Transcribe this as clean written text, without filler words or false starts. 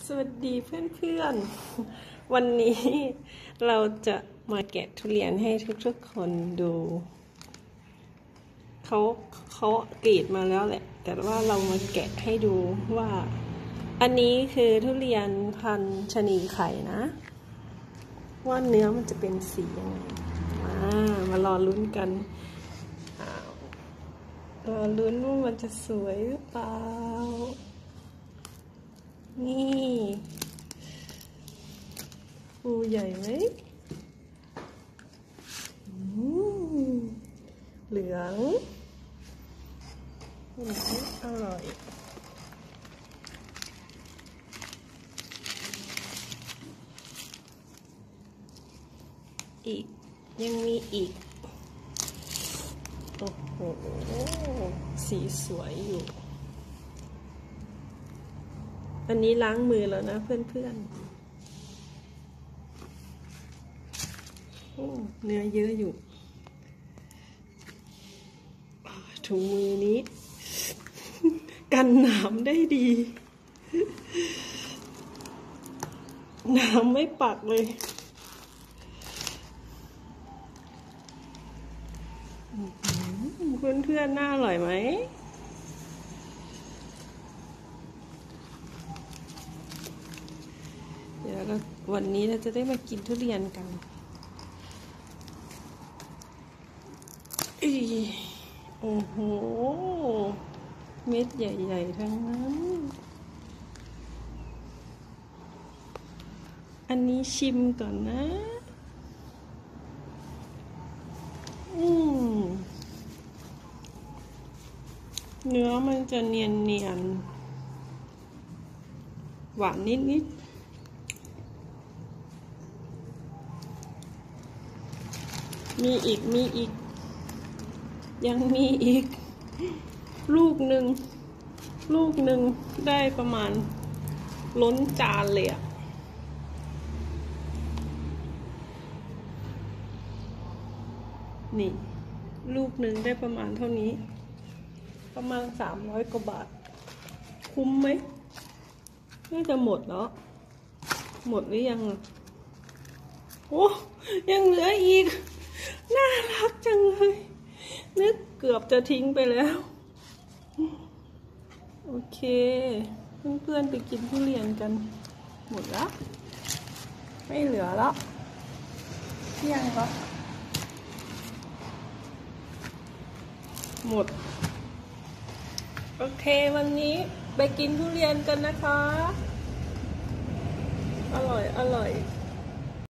วัสดีเพื่อนๆ วันนี้เราจะมาแกะทุเรียนให้ทุกๆคนดู เขากรีดมาแล้วแหละ แต่ว่าเรามาแกะให้ดูว่า อันนี้คือทุเรียนพันธุ์ชะนีไข่นะ ว่าเนื้อมันจะเป็นสียังไงมารอลุ้นกันรอลุ้นว่ามันจะสวยหรือเปล่านี่ภูใหญ่ไหมเหลืองอร่อยอีกยังมีอีกโอ้โหสีสวยอยู่อันนี้ล้างมือแล้วนะเพื่อนๆเนื้อเยอะอยู่ถุงมือนี้กันหนามได้ดีหนามไม่ปักเลยเพื่อนๆน่าอร่อยไหมเดี๋ยววันนี้เราจะได้มากินทุเรียนกันโอ้โหเม็ดใหญ่ๆทั้งนั้นอันนี้ชิมก่อนนะเนื้อมันจะเนียนๆหวานนิดๆมีอีกยังมีอีกลูกหนึ่งได้ประมาณล้นจานเลยอะนี่ลูกหนึ่งได้ประมาณเท่านี้ประมาณ300 กว่าบาทคุ้มไหมน่าจะหมดแล้วหมดหรือยังโอ้ยังเหลืออีกน่ารักจังเลยนึกเกือบจะทิ้งไปแล้วโอเคเพื่อนๆไปกินทุเรียนกันหมดแล้วไม่เหลือแล้วเที่ยงแล้วหมดโอเควันนี้ไปกินทุเรียนกันนะคะอร่อย